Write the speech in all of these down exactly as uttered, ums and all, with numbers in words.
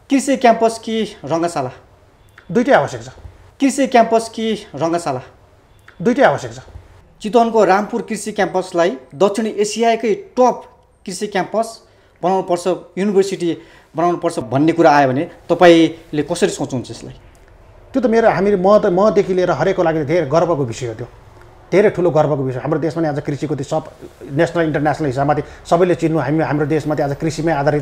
कृषि क्याम्पस कि रङ्गशाला? दुईटै आवश्यक छ। कृषि क्याम्पस कि रङ्गशाला? दुईटै आवश्यक छ। चितवनको रामपुर कृषि क्याम्पसलाई दक्षिण एसियाकै टप कृषि क्याम्पस बनाउनुपर्छ, युनिभर्सिटी बनाउनुपर्छ भन्ने कुरा आयो भने तपाईँले कसरी सोच्नुहुन्छ यसलाई? त्यो त मेरो हामी म त मदेखि लिएर हरेकको लागि धेरै गर्वको विषय हो। त्यो धेरै ठुलो गर्वको विषय। हाम्रो देशमा नि आज कृषिको त्यो सब नेसनल इन्टरनेसनल हिसाबमा सबैले चिन्नु, हामी हाम्रो देशमा चाहिँ आज कृषिमै आधारित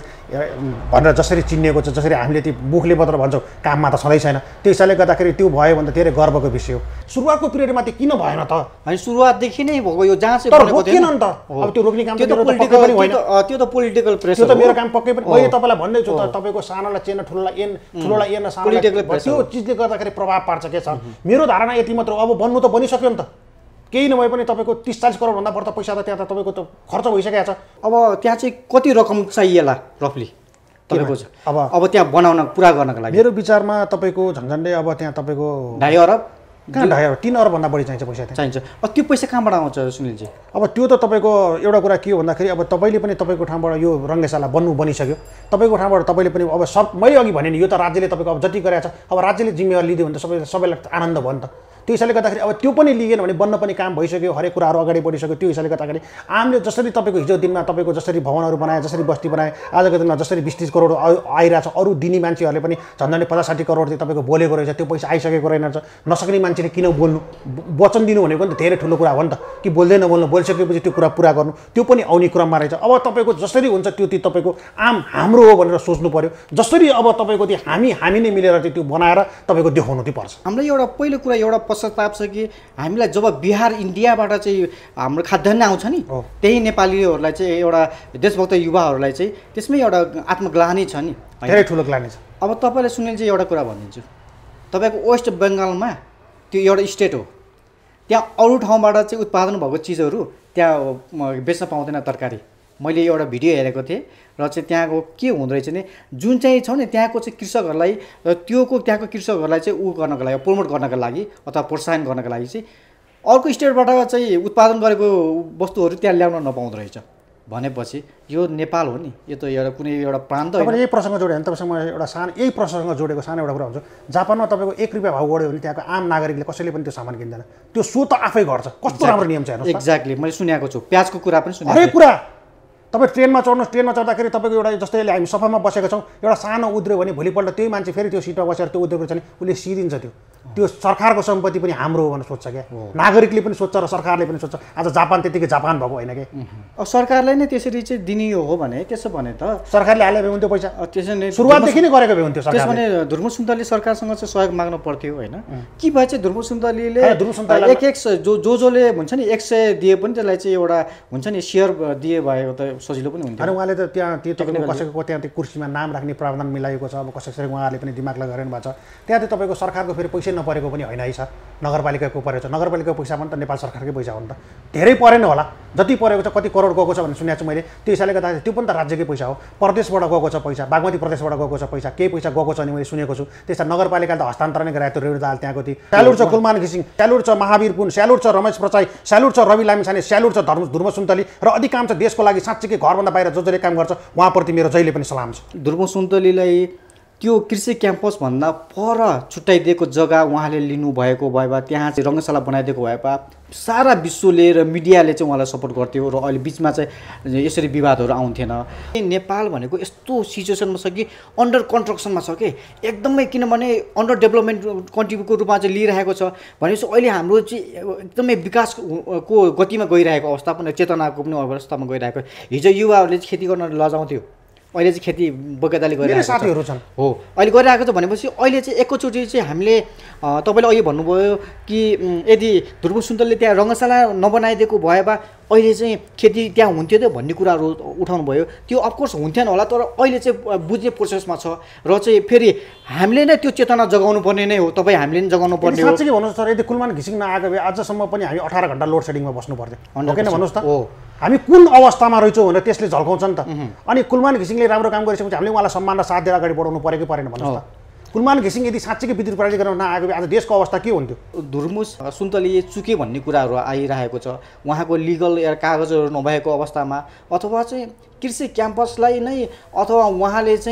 भनेर जसरी चिनिएको छ, जसरी हामीले त्यो मुखले मात्र भन्छौँ, काममा त सधैँ छैन। त्यो हिसाबले गर्दाखेरि त्यो भयो भने त धेरै गर्वको विषय हो। सुरुवातको पिरियडमा त्यो किन भएन त? होइन, सुरुवातदेखि नै भएको यो जहाँ चाहिँ तर रोकिएन नि त। अब त्यो रोक्ने काम त्यो त पोलिटिकल पनि होइन, त्यो त पोलिटिकल प्रेसर हो। त्यो त मेरो काम पक्कै पनि मैले तपाईँलाई भन्दैछु त, तपाईँको सानोलाई चेन ठुलोलाई एन ठुलोलाई एन सानोलाई त्यो चिजले गर्दाखेरि प्रभाव पार्छ के छ। मेरो धारणा यति मात्र, अब बन्नु त बनिसक्यो नि त। केही नभए पनि तपाईँको तिस चालिस करोडभन्दा बढ्ता पैसा त त्यहाँ त तपाईँको त खर्च भइसकेको छ। अब त्यहाँ चाहिँ कति रकम चाहिएला रफली तपाईँको? अब अब त्यहाँ बनाउन पुरा गर्नको लागि मेरो विचारमा तपाईँको झन्झन्डै अब त्यहाँ तपाईँको ढाई अरब कहाँ ढाई अरब तीन अरबभन्दा बढी चाहिन्छ पैसा त्यहाँ चाहिन्छ। अब त्यो पैसा कहाँबाट आउँछ सुनिलजी? अब त्यो त तपाईँको एउटा कुरा के हो भन्दाखेरि अब तपाईँले पनि तपाईँको ठाउँबाट यो रङ्गशाला बन्नु बनिसक्यो, तपाईँको ठाउँबाट तपाईँले पनि अब सब मैले अघि भने नि यो त राज्यले तपाईँको अब जति गरेको छ, अब राज्यले जिम्मेवारी लिदियो भने त सबै सबैलाई आनन्द भयो नि त। त्यो हिसाबले गर्दाखेरि अब त्यो पनि लिएन भने बन्न पनि काम भइसक्यो, हरेक कुराहरू अगाडि बढिसक्यो। त्यो हिसाबले गर्दाखेरि आमले जसरी तपाईँको हिजो दिनमा तपाईँको जसरी भवनहरू बनाए, जसरी बस्ती बनाए, आजको दिनमा जसरी बिस तिस करोड आइरहेछ, अरू दिने मान्छेहरूले पनि झन्डै पचास साठी करोड चाहिँ तपाईँको बोलेको रहेछ, त्यो पैसा आइसकेको रहेछ। नसक्ने मान्छेले किन बोल्नु? वचन दिनु भनेको नि त धेरै ठुलो कुरा हो नि त, कि बोल्दै नबोल्नु, बोलिसकेपछि त्यो कुरा पुरा गर्नु, त्यो पनि आउने क्रममा रहेछ। अब तपाईँको जसरी हुन्छ त्यो त्यो तपाईँको आम हाम्रो हो भनेर सोच्नु पर्यो। जसरी अब तपाईँको त्यो हामी हामी नै मिलेर चाहिँ त्यो बनाएर तपाईँको देखाउनु चाहिँ पर्छ। हामीलाई एउटा पहिलो कुरा एउटा पश्चाताप छ कि हामीलाई जब बिहार इन्डियाबाट चाहिँ हाम्रो खाद्यान्न आउँछ नि, त्यही नेपालीहरूलाई चाहिँ एउटा देशभक्त युवाहरूलाई चाहिँ त्यसमै एउटा आत्मग्लानी छ नि, धेरै ठुलो ग्लानी छ। अब तपाईँले सुनिल चाहिँ एउटा कुरा भनिदिन्छु, तपाईँको वेस्ट बेङ्गालमा त्यो एउटा स्टेट हो, त्यहाँ अरू ठाउँबाट चाहिँ उत्पादन भएको चिजहरू त्यहाँ बेच्न पाउँदैन तरकारी। मैले एउटा भिडियो हेरेको थिएँ र चाहिँ त्यहाँको के हुँदो रहेछ भने जुन चाहिँ छ नि त्यहाँको चाहिँ कृषकहरूलाई त्योको त्यहाँको कृषकहरूलाई चाहिँ ऊ गर्नको लागि प्रमोट गर्नको लागि अथवा प्रोत्साहन गर्नको लागि चाहिँ अर्को स्टेटबाट चाहिँ उत्पादन गरेको वस्तुहरू त्यहाँ ल्याउन नपाउँदो रहेछ भनेपछि यो नेपाल हो नि, यो त एउटा कुनै एउटा प्रान्त हो। यही प्रसङ्ग जोड्यो भने तपाईँसँग एउटा सानो यही प्रसङ्ग जोडेको सानो एउटा कुरा हुन्छ। जापानमा तपाईँको एक रुपियाँ भाउ बढ्यो भने त्यहाँको आम नागरिकले कसैले पनि त्यो सामान किन्दैन, त्यो सो त आफै गर्छ। कस्तो राम्रो नियम छ हेर्नुहोस्। एक्ज्याक्टली, मैले सुनेको छु, प्याजको कुरा पनि सुनेको। हरेक कुरा तपाईँ ट्रेनमा चढ्नुहोस्, ट्रेनमा चढ्दाखेरि तपाईँको एउटा जस्तै अहिले हामी सफामा बसेका छौँ, एउटा सानो उद्रियो भने भोलिपल्ट त्यही मान्छे फेरि त्यो सिटमा बसेर त्यो उद्रेको छ भने उसले सिरिन्छ। त्यो त्यो सरकारको सम्पत्ति पनि हाम्रो हो भनेर सोध्छ क्या, नागरिकले पनि सोध्छ र सरकारले पनि सोध्छ। आज जापान त्यतिकै जापान भएको होइन कि, अब सरकारले नै त्यसरी चाहिँ दिने हो भने त्यसो भने त सरकारले हाले भए हुन्थ्यो पैसा, त्यसो नै सुरुवातदेखि नै गरेको भए हुन्थ्यो। त्यसो भने धुर्म सुन्तली सरकारसँग चाहिँ सहयोग माग्नु पर्थ्यो होइन? के भए चाहिँ धुर्म सुन्तलीले एक एक जो जो जसले हुन्छ नि एक सय दिए पनि त्यसलाई चाहिँ एउटा हुन्छ नि सेयर दिए भएको त सजिलो पनि हुन्थ्यो। अनि उहाँले त त्यहाँ त्यो तपाईँको कसैको त्यहाँ त्यो कुर्सीमा नाम राख्ने प्रावधान मिलाएको छ। अब कसैले उहाँहरूले पनि दिमाग लगाइरहनु भएको छ। त्यहाँ चाहिँ तपाईँको सरकारको फेरि पैसै नपरेको पनि होइन है सर, नगरपालिकाको परेको छ। नगरपालिकाको पैसा पनि त नेपाल सरकारकै पैसा हो नि त, धेरै परेन होला, जति परेको छ कति करोड गएको छ भन्ने सुनेको छु मैले। त्यो हिसाबले गर्दा त्यो पनि त राज्यकै पैसा हो, प्रदेशबाट गएको छ पैसा, बागमती प्रदेशबाट गएको छ पैसा, केही पैसा गएको छ भने मैले सुनेको छु। त्यसमा नगरपालिकाले त हस्तान्तरण गराएको थियो। रेणु दाहाल त्यहाँको थियो, स्यालुट छ कुलमान घिसिङ, स्यालुट छ महावीर पुन, स्यालुट छ रमेश प्रसाई, स्यालुट छ रवि लामिछाने, स्यालुट छ धर्म धुर्म सुन्तली र अधिकांश देशको लागि साँच्चीकै घरभन्दा बाहिर जो जसले काम गर्छ उहाँप्रति मेरो जहिले पनि सलाम छ। धुर्म सुन्तलीलाई त्यो कृषि क्याम्पस भन्दा पर छुट्याइदिएको जग्गा उहाँले लिनुभएको भए भए त्यहाँ चाहिँ रङ्गशाला बनाइदिएको भए भए सारा विश्वले र मिडियाले चाहिँ उहाँलाई सपोर्ट गर्थ्यो र अहिले बिचमा चाहिँ यसरी विवादहरू आउँथेन। नेपाल भनेको यस्तो सिचुएसनमा छ कि अन्डर कन्स्ट्रक्सनमा छ कि एकदमै, किनभने अन्डर डेभलपमेन्ट कन्ट्रीको रूपमा चाहिँ लिइरहेको छ भनेपछि अहिले हाम्रो चाहिँ एकदमै विकासको गतिमा गइरहेको अवस्था पनि, चेतनाको पनि अवस्थामा गइरहेको। हिजो युवाहरूले चाहिँ खेती गर्न लजाउँथ्यो, अहिले चाहिँ खेती बगैँचाले गरिरहेको साथीहरू छन् हो, अहिले गरिरहेको छ भनेपछि अहिले चाहिँ एकैचोटि चाहिँ हामीले तपाईँले अहिले भन्नुभयो कि यदि धुर्म सुन्तलीले त्यहाँ रङ्गशाला नबनाइदिएको भए भए अहिले चाहिँ खेती त्यहाँ हुन्थ्यो त भन्ने कुराहरू उठाउनु भयो। त्यो अफकोर्स हुन्थेन होला, तर अहिले चाहिँ बुझ्ने प्रोसेसमा छ र चाहिँ फेरि हामीले नै त्यो चेतना जगाउनु पर्ने नै हो, तपाईँ हामीले नै जगाउनु पर्ने हो। साँच्चै भन्नुहोस् सर, यदि कुलमान घिसिङ नआएको भए आजसम्म पनि हामी अठार घन्टा लोड सेडिङमा बस्नु पर्थ्यो, किन भन्नुहोस् त? हामी कुन अवस्थामा रहेछौँ भनेर त्यसले झल्काउँछ नि त। अनि कुलमान घिसिङले राम्रो काम गरिसकेपछि हामीले उहाँलाई सम्मान र साथ दिएर अगाडि बढाउनु पऱ्यो कि परेन भन्नुहोस् त? कुलमान घिसिङ यदि साँच्चैकै विद्युत प्रणाली गर्न नआएको भए आज देशको अवस्था के हुन्थ्यो? धुर्म सुन्तली चुके भन्ने कुराहरू आइरहेको छ, उहाँको लिगल कागजहरू नभएको अवस्थामा, अथवा चाहिँ कृषि क्याम्पसलाई नै, अथवा उहाँले चाहिँ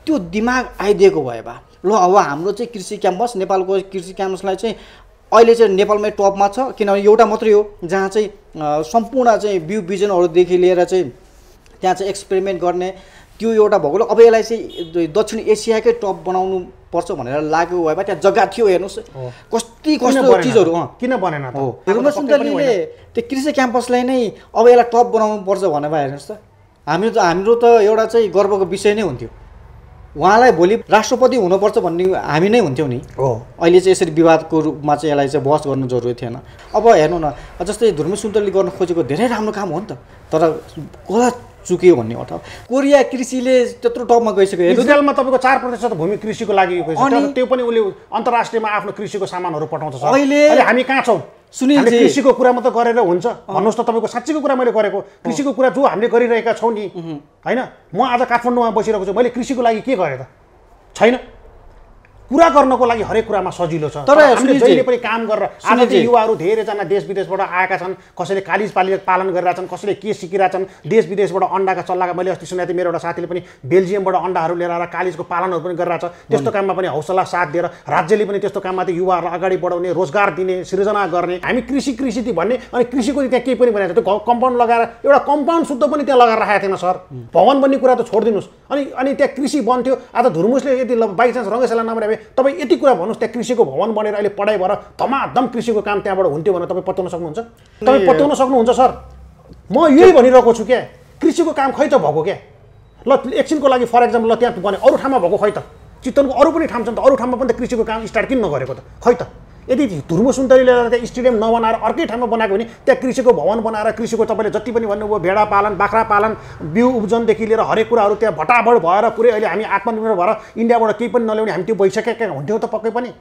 त्यो दिमाग आइदिएको भए बा ल अब हाम्रो चाहिँ कृषि क्याम्पस नेपालको कृषि क्याम्पसलाई चाहिँ अहिले चाहिँ नेपालमै टपमा छ किनभने एउटा मात्रै हो जहाँ चाहिँ सम्पूर्ण चाहिँ बिउ बिजनहरूदेखि लिएर चाहिँ त्यहाँ चाहिँ एक्सपेरिमेन्ट गर्ने त्यो एउटा भएको अब यसलाई चाहिँ दक्षिण एसियाकै टप बनाउनु पर्छ भनेर लाग्यो भए त्यहाँ जग्गा थियो हेर्नुहोस् कति कस्तो चिजहरू किन बनेन हो हेर्नु सुन्दरले त्यो कृषि क्याम्पसलाई नै अब यसलाई टप बनाउनु पर्छ भने भए हेर्नुहोस् त हामी त हाम्रो त एउटा चाहिँ गर्वको विषय नै हुन्थ्यो उहाँलाई भोलि राष्ट्रपति हुनुपर्छ भन्ने हामी नै हुन्थ्यौँ नि हो अहिले चाहिँ यसरी विवादको रूपमा चाहिँ यसलाई चाहिँ बहस गर्नु जरुरी थिएन अब हेर्नु न जस्तै धर्मेश सुन्तरले गर्न खोजेको धेरै राम्रो काम हो नि त तर कला चुक्यो भन्ने अर्थ कोरिया कृषिले त्यत्रो टपमा गइसक्यो इजरायलमा तपाईँको चार प्रतिशत भूमि कृषिको लागि त्यो पनि उसले अन्तर्राष्ट्रियमा आफ्नो कृषिको सामानहरू पठाउँछ अहिले हामी कहाँ छौँ सुनिलजी कृषिको कुरा मात्र गरेर हुन्छ भन्नुहोस् त तपाईँको साँच्चीको कुरा मैले गरेको कृषिको कुरा जो हामीले गरिरहेका छौँ नि होइन म आज काठमाडौँमा बसिरहेको छु मैले कृषिको लागि के गरेँ त छैन कुरा गर्नको लागि हरेक कुरामा सजिलो छ तर हामीले जहिले पनि काम गरेर आज चाहिँ युवाहरू धेरैजना देश विदेशबाट आएका छन् कसैले कालिज पाली पालन गरिरहेछन् कसैले के सिकिरहेछन् देश विदेशबाट अन्डाका चल्लाका मैले अस्ति सुनेको थिएँ मेरो एउटा साथीले पनि बेल्जियमबाट अन्डाहरू लिएर आएर कालिजको पालनहरू पनि गरिरहेछ त्यस्तो काममा पनि हौसला साथ दिएर राज्यले पनि त्यस्तो काममा चाहिँ युवाहरूलाई अगाडि बढाउने रोजगार दिने सृजना गर्ने हामी कृषि कृषि भन्ने अनि कृषिको त्यहाँ केही पनि भनेको त्यो कम्पाउन्ड लगाएर एउटा कम्पाउन्ड शुद्ध पनि त्यहाँ लगाएर राखेको थिएन सर भवन बन्ने कुरा त छोडिदिनुहोस् अनि अनि त्यहाँ कृषि बन्थ्यो आज धुर्मुसले यदि बाई चान्स रङ्गशाला नबनाए तपाईँ यति कुरा भन्नुहोस् त्यहाँ कृषिको भवन बनेर अहिले पढाइ भएर धमाधम कृषिको काम त्यहाँबाट हुन्थ्यो भनेर तपाईँ पत्याउन सक्नुहुन्छ तपाईँ पत्याउन सक्नुहुन्छ सर म यही भनिरहेको छु क्या कृषिको काम खै त भएको क्या ल एकछिनको लागि फर एक्जाम्पल ल त्यहाँ बने अरू ठाउँमा भएको खै त चितवनको अरू पनि ठाउँ छ नि त अरू ठाउँमा पनि त कृषिको काम स्टार्ट किन नगरेको त खै त यदि धुर्मु सुन्तरीले त्यहाँ स्टेडियम नबनाएर अर्कै ठाउँमा बनाएको भने त्यहाँ कृषिको भवन बनाएर कृषिको तपाईँले जति पनि भन्नुभयो भेडा पालन बाख्रा पालन बिउ उब्जनदेखि लिएर हरेक कुराहरू त्यहाँ भटाभट भएर पुरै अहिले हामी आत्मनिर्भर भएर इन्डियाबाट केही पनि नल्याउने हामी त्यो भइसकेका हुन्थ्यौँ त पक्कै पनि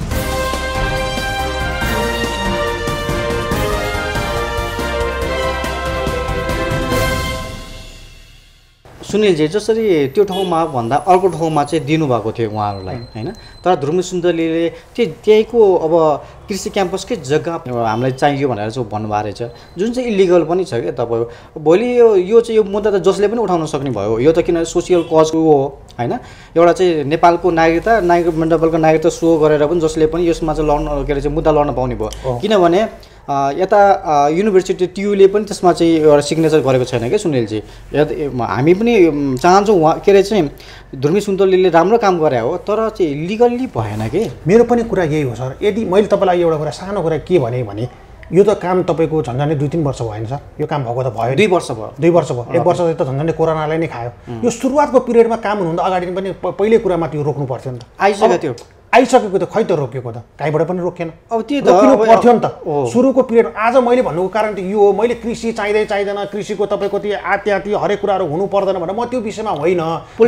सुनिलजी जसरी त्यो ठाउँमा भन्दा अर्को ठाउँमा चाहिँ दिनुभएको थियो उहाँहरूलाई होइन तर धर्मेश सुन्तरले त्यो त्यहीँको अब कृषि क्याम्पसकै जग्गा हामीलाई चाहियो भनेर चाहिँ भन्नुभएको रहेछ जुन चाहिँ इलिगल पनि छ क्या तपाईँको भोलि यो यो चाहिँ यो मुद्दा त जसले पनि उठाउन सक्ने भयो यो त किन सोसियल कजको हो होइन एउटा चाहिँ नेपालको नागरिकता नागरिक नेपालको नागरिकता सो गरेर पनि जसले पनि यसमा चाहिँ लड्न के अरे चाहिँ मुद्दा लड्न पाउने भयो किनभने यता युनिभर्सिटी टियुले पनि त्यसमा चाहिँ एउटा सिग्नेचर गरेको छैन क्या सुनिलजी हामी पनि चाहन्छौँ उहाँ के अरे चाहिँ धर्मेश सुन्तरले राम्रो काम गरे हो तर चाहिँ लिगल्ली भएन कि मेरो पनि कुरा यही हो सर यदि मैले तपाईँलाई एउटा कुरा सानो कुरा के भने भने यो त काम तपाईँको झन्झन्डै दुई तिन वर्ष भएन सर यो काम भएको त भयो दुई वर्ष भयो दुई वर्ष भयो एक वर्ष त झन्झन्डै कोरोनाले नै खायो यो सुरुवातको पिरियडमा काम हुनुभन्दा अगाडि पनि पहिल्यै कुरामा त्यो रोक्नु पर्थ्यो नि त आइसक्यो त्यो आइसकेको त खै त रोकेको त कहीँबाट पनि रोकेन अब त्यो रोकिनु पर्थ्यो नि त सुरुको पिरियड आज मैले भन्नुको कारण त यो हो मैले कृषि चाहिँदै चाहिँदैन कृषिको तपाईँको त्यो आत्याति हरेक कुराहरू हुनु पर्दैन भनेर म त्यो विषयमा होइन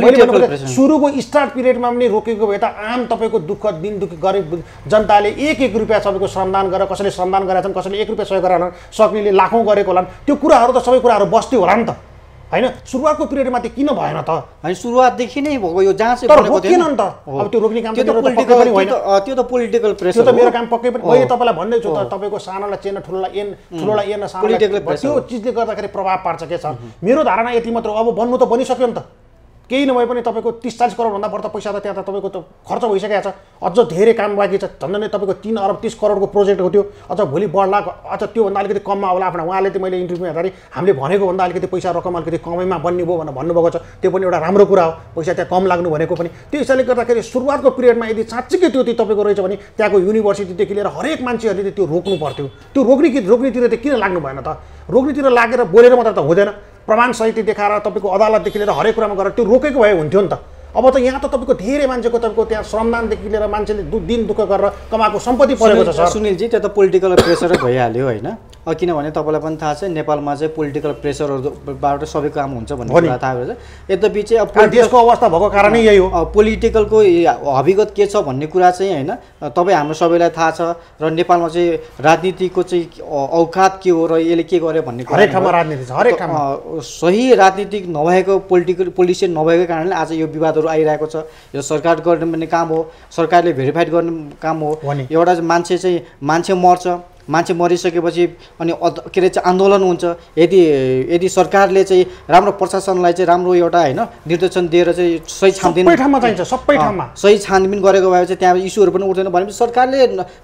सुरुको स्टार्ट पिरियडमा पनि रोकेको भए त आम तपाईँको दुःख दिन दुःख गरिब जनताले एक एक रुपियाँ सबैको श्रमदान गरेर कसैले श्रमदान गरेका छन् कसैले एक रुपियाँ सहयोग गरेर सक्नेले लाखौँ गरेको होला त्यो कुराहरू त सबै कुराहरू बस्थ्यो होला नि त हैन सुरुवातको पिरियडमा त किन भएन त हैन सुरुवातदेखि नै भएको यो जहाँ चाहिँ बनेको थिएन नि त अब त्यो रोक्ने काम त पोलिटिकल पनि होइन त्यो त पोलिटिकल प्रेसर त्यो त मेरो काम पक्कै पनि मैले तपाईलाई भन्दै छु त तपाईको सानोलाई चेन ठुलोलाई एन ठुलोलाई एन सानोलाई त्यो चीजले गर्दाखेरि प्रभाव पार्छ के सर मेरो धारणा यति मात्र अब बन्नु त बनिसक्यो नि त केही नभए पनि तपाईँको तीस चालीस करोड भन्दा बढ्ता पैसा त त्यहाँ त तपाईँको त खर्च भइसकेको छ अझ धेरै काम बाँकी छ झन्डै तपाईँको तीन अरब तीस करोडको प्रोजेक्ट हो त्यो अझ भोलि बढ्ला अझ त्योभन्दा अलिकति कममा होला आफ्नो उहाँले चाहिँ मैले इन्टरभ्यू हेर्दाखेरि हामीले भनेको भन्दा अलिकति पैसा रकम अलिकति कमैमा बन्ने भयो भनेर भन्नुभएको छ त्यो पनि एउटा राम्रो कुरा हो पैसा त्यहाँ कम लाग्नु भनेको पनि त्यो हिसाबले गर्दाखेरि सुरुवातको पिरियडमा यदि साँच्चीकै त्यो तपाईँको रहेछ भने त्यहाँको युनिभर्सिटीदेखि लिएर हरेक मान्छेहरूले त्यो रोक्नु पर्थ्यो त्यो रोक्ने कि रोक्नेतिर त किन लाग्नु भएन त रोक्नेतिर लागेर बोलेर मात्र त हुँदैन प्रमाण सहित देखाएर तपाईँको अदालतदेखि लिएर हरेक कुरामा गरेर त्यो रोकेको भए हुन्थ्यो नि त अब त यहाँ त तपाईँको धेरै मान्छेको तपाईँको त्यहाँ श्रमदानदेखि लिएर मान्छेले दिन दुःख गरेर कमाएको सम्पत्ति परेको छ सर सुनिलजी त्यो त पोलिटिकल प्रेसर भइहाल्यो होइन किनभने तपाईँलाई पनि थाहा छ नेपालमा चाहिँ पोलिटिकल प्रेसरहरूबाट सबै काम हुन्छ भन्ने कुरा थाहा भएछ यद्यपि चाहिँ अब देशको अवस्था भएको कारणै यही हो पोलिटिकलको हविगत के छ भन्ने कुरा चाहिँ होइन तपाईँ हाम्रो सबैलाई थाहा छ र नेपालमा चाहिँ राजनीतिको चाहिँ औकात के हो र यसले के गर्यो भन्ने कुरा हरेक ठाउँमा राजनीति छ हरेक ठाउँमा सही राजनीतिक नभएको पोलिटिकल पोलिसियन नभएको कारणले आज यो विवादहरू आइरहेको छ यो सरकार गर्ने पनि काम हो सरकारले भेरिफाइड गर्ने काम हो एउटा मान्छे चाहिँ मान्छे मर्छ मान्छे मरिसकेपछि अनि के अरे चाहिँ आन्दोलन हुन्छ। यदि यदि सरकारले चाहिँ राम्रो प्रशासनलाई चाहिँ राम्रो एउटा होइन निर्देशन दिएर चाहिँ सही छानबिन सबै ठाउँमा चाहिन्छ, सबै ठाउँमा सही छानबिन गरेको भए चाहिँ त्यहाँ इस्युहरू पनि उठ्दैन भनेपछि सरकारले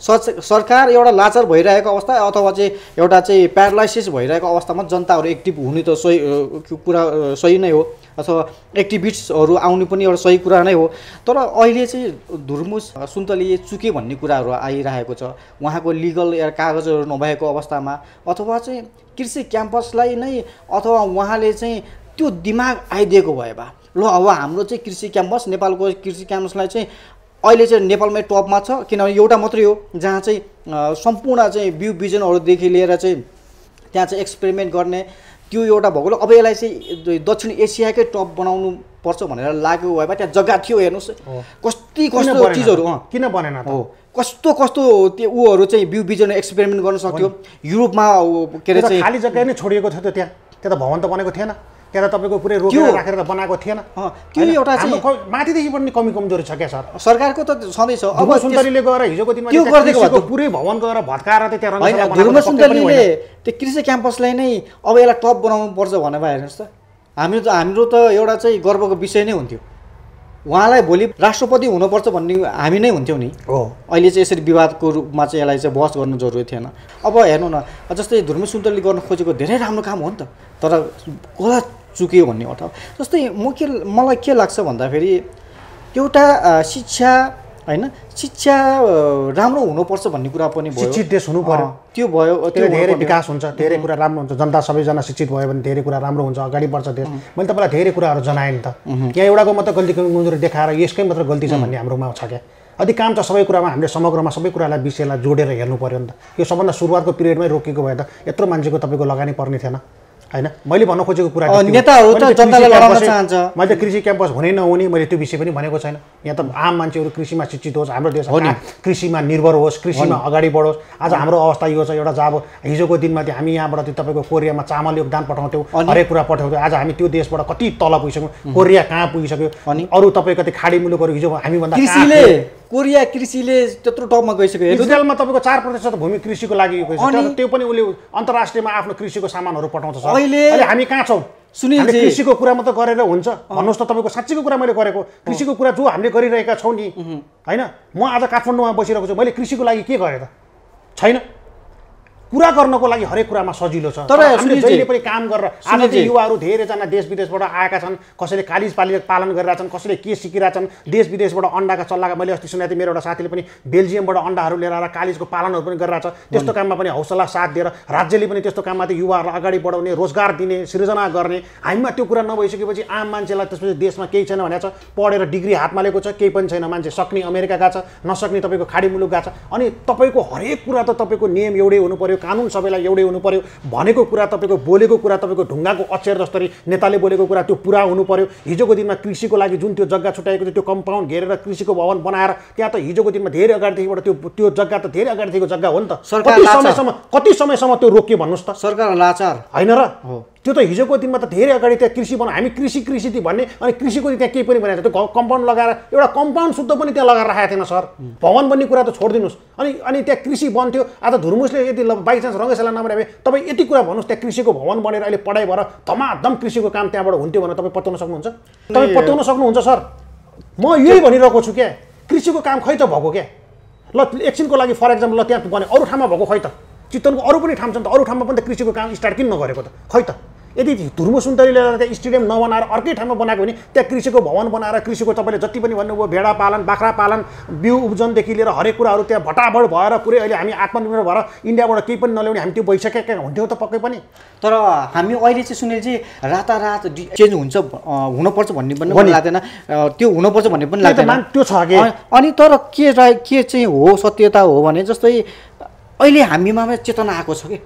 सरकार एउटा लाचार भइरहेको अवस्था अथवा चाहिँ एउटा चाहिँ प्यारालाइसिस भइरहेको अवस्थामा जनताहरू एक्टिभ हुने त सही कुरा सही नै हो, अथवा एक्टिभिस्टहरू आउनु पनि एउटा सही कुरा नै हो। तर अहिले चाहिँ धुर्मुस सुन्तली चुके भन्ने कुराहरू आइरहेको छ। उहाँको लिगल कागजहरू नभएको अवस्थामा अथवा चाहिँ कृषि क्याम्पसलाई नै अथवा उहाँले चाहिँ त्यो दिमाग आइदिएको भए बा ल अब हाम्रो चाहिँ कृषि क्याम्पस नेपालको कृषि क्याम्पसलाई चाहिँ अहिले चाहिँ नेपालमै टपमा छ, किनभने एउटा मात्रै हो जहाँ चाहिँ सम्पूर्ण चाहिँ बिउ बिजनहरूदेखि लिएर चाहिँ त्यहाँ चाहिँ एक्सपेरिमेन्ट गर्ने त्यो एउटा भएको। अब यसलाई चाहिँ दक्षिण एसियाकै टप बनाउनु पर्छ भनेर लाग्यो भए त्यहाँ जग्गा थियो, हेर्नुहोस् कति कस्तो चिजहरू किन बनेन हो, कस्तो कस्तो त्यो ऊहरू चाहिँ बिउ बिजन एक्सपेरिमेन्ट गर्न सक्थ्यो। युरोपमा के अरे चाहिँ खाली जग्गा नै छोडिएको थियो, त्यहाँ त्यहाँ त भवन त बनेको थिएन, त्यहाँ त तपाईँको पुरै रोकेर राखेर त बनाएको थिएन। त्यो एउटा चाहिँ माथिदेखि पनि कमी कमजोरी छ क्या सर, सरकारको त सधैँ छ। अब सुन्तलीले गएर हिजोको दिनमा त्यो गरिदिएको पुरै भवन गएर भत्काएर त्यहाँ रङ्गशाला बनाएको सुन्तलीले त्यो कृषि क्याम्पसलाई नै अब यसलाई टप बनाउनु पर्छ भने भए हेर्नुहोस् त, हामी त हाम्रो त एउटा चाहिँ गर्वको विषय नै हुन्थ्यो। उहाँलाई भोलि राष्ट्रपति हुनुपर्छ भन्ने हामी नै हुन्थ्यौँ नि हो। अहिले चाहिँ यसरी विवादको रूपमा चाहिँ यसलाई चाहिँ बहस गर्नु जरुरी थिएन। अब हेर्नु न, जस्तै धुर्मुस सुन्तलीले गर्न खोजेको धेरै राम्रो काम हो नि त, तर कसलाई चुक्यो भन्ने अर्थमा जस्तै म के मलाई के लाग्छ भन्दाखेरि एउटा शिक्षा होइन शिक्षा राम्रो हुनुपर्छ भन्ने कुरा पनि भयो, शिक्षित देश हुनु पर्यो, त्यो भयो, त्यो धेरै विकास हुन्छ, धेरै कुरा राम्रो हुन्छ, जनता सबैजना शिक्षित भयो भने धेरै कुरा राम्रो हुन्छ, अगाडि बढ्छ देश। मैले तपाईँलाई धेरै कुराहरू जनाएँ नि त, यहाँ एउटाको मात्र गल्ती कमजोरी देखाएर यसकै मात्र गल्ती छ भन्ने हाम्रोमा छ क्या। अधिकांश छ सबै कुरामा हामीले समग्रमा सबै कुरालाई विषयलाई जोडेर हेर्नु पर्यो नि त। यो सबभन्दा सुरुवातको पिरियडमै रोकेको भए त यत्रो मान्छेको तपाईँको लगानी पर्ने थिएन होइन। मैले भन्न खोजेको कुरा नेताहरू त जनतालाई लडाउन चाहन्छ, मैले कृषि क्याम्पस हुने नहुने मैले त्यो विषय पनि भनेको छैन। यहाँ त आम मान्छेहरू कृषिमा शिक्षित होस्, हाम्रो देश कृषिमा निर्भर होस्, कृषिमा अगाडि बढोस्। आज हाम्रो अवस्था यो छ, एउटा जब हिजोको दिनमा त्यो हामी यहाँबाट त्यो तपाईँको कोरियामा चामल योगदान पठाउँथ्यौँ, हरेक कुरा पठाउँथ्यौँ। आज हामी त्यो देशबाट कति तल पुगिसक्यौँ, कोरिया कहाँ पुगिसक्यो, अनि अरू तपाईँ कति खाडी मुलुकहरू हिजो हामीभन्दा कृषिले कोरिया कृषिले त्यत्रो टपमा गइसक्यो। इजरायलमा तपाईँको चार प्रतिशत भूमि कृषिको लागि त्यो पनि उसले अन्तर्राष्ट्रियमा आफ्नो कृषिको सामानहरू पठाउँछ। अहिले हामी कहाँ छौँ? सुनिल कृषिको कुरा मात्र गरेर हुन्छ भन्नुहोस् त? तपाईँको साँच्चीको कुरा मैले गरेको कृषिको कुरा जो हामीले गरिरहेका छौँ नि होइन। म आज काठमाडौँमा बसिरहेको छु, मैले कृषिको लागि के गरेँ त? छैन। कुरा गर्नको लागि हरेक कुरामा सजिलो छ, तर हामीले जहिले पनि काम गरेर आज युवाहरू धेरैजना देश विदेशबाट आएका छन्, कसैले कालिज पाली पालन गरिरहेछन्, कसैले के सिकिरहेछन्, देश विदेशबाट अन्डाका चल्लाका। मैले अस्ति सुनेको थिएँ मेरो एउटा साथीले पनि बेल्जियमबाट अन्डाहरू लिएर आएर कालिजको पालनहरू पनि गरिरहेछ। त्यस्तो काममा पनि हौसला साथ दिएर राज्यले पनि त्यस्तो काममा चाहिँ युवाहरूलाई अगाडि बढाउने, रोजगार दिने, सृजना गर्ने। हामीमा त्यो कुरा नभइसकेपछि आम मान्छेलाई त्यसपछि देशमा केही छैन भनेको छ, पढेर डिग्री हातमा लिएको छ, केही पनि छैन, मान्छे सक्ने अमेरिका गएको छ, नसक्ने तपाईँको खाडी मुलुक गएको छ। अनि तपाईँको हरेक कुरा त तपाईँको नियम एउटै हुनु पर्यो, कानुन सबैलाई एउटै हुनु पर्यो, भनेको कुरा तपाईँको बोलेको कुरा तपाईँको ढुङ्गाको अक्षर जस्तरी नेताले बोलेको कुरा त्यो पुरा हुनु पर्यो। हिजोको दिनमा कृषिको लागि जुन त्यो जग्गा छुट्याएको थियो, त्यो कम्पाउन्ड घेरेर कृषिको भवन बनाएर त्यहाँ त हिजोको दिनमा धेरै अगाडिदेखिबाट त्यो त्यो जग्गा त धेरै अगाडिदेखिको जग्गा हो नि त। कति समयसम्म कति समयसम्म त्यो रोकियो भन्नुहोस् त? सरकार लाचार होइन र? त्यो त हिजोको दिनमा त धेरै अगाडि त्यहाँ कृषि बनायो, हामी कृषि कृषि भन्ने, अनि कृषिको त्यहाँ केही पनि बनाएको थियो, त्यो कम्पाउन्ड लगाएर एउटा कम्पाउन्ड शुद्ध पनि त्यहाँ लगाएर राखेको थिएन सर। भवन बन्ने कुरा त छोडिदिनुहोस्। अनि अनि त्यहाँ कृषि बन्थ्यो। आज धुर्मुसले यदि बाइचान्स रङ्गशाला नबनाए भए तपाईँ यति कुरा भन्नुहोस्, त्यहाँ कृषिको भवन बनेर अहिले पढाइ भएर धमाधम कृषिको काम त्यहाँबाट हुन्थ्यो भनेर तपाईँ पत्याउन सक्नुहुन्छ? तपाईँ पत्याउन सक्नुहुन्छ सर? म यही भनिरहेको छु क्या, कृषिको काम खै त भएको क्या। ल एकछिनको लागि फर एक्जाम्पल ल त्यहाँ भने अरू ठाउँमा भएको खै त? चितवनको अरू पनि ठाउँ छ नि त, अरू ठाउँमा पनि त कृषिको काम स्टार्ट किन नगरेको त? खै त? यदि धुर्मुस सुन्तलीले त्यहाँ स्टेडियम नबनाएर अर्कै ठाउँमा बनाएको भने त्यहाँ कृषिको भवन बनाएर कृषिको तपाईँले जति पनि भन्नुभयो भेडा पालन, बाख्रा पालन, बिउ उब्जनदेखि लिएर हरेक कुराहरू त्यहाँ भटाभट भएर पुरै अहिले हामी आत्मनिर्भर भएर इन्डियाबाट केही पनि नल्याउने हामी त्यो भइसकेका हुन्थ्यौँ त पक्कै पनि। तर हामी अहिले चाहिँ सुनिलजी रातारात चेन्ज हुन्छ हुनुपर्छ भन्ने पनि लाग्दैन, त्यो हुनुपर्छ भन्ने पनि लाग्दैन, त्यो छ कि। अनि तर के के चाहिँ हो सत्यता हो भने जस्तै अहिले हामीमा चेतना आएको छ कि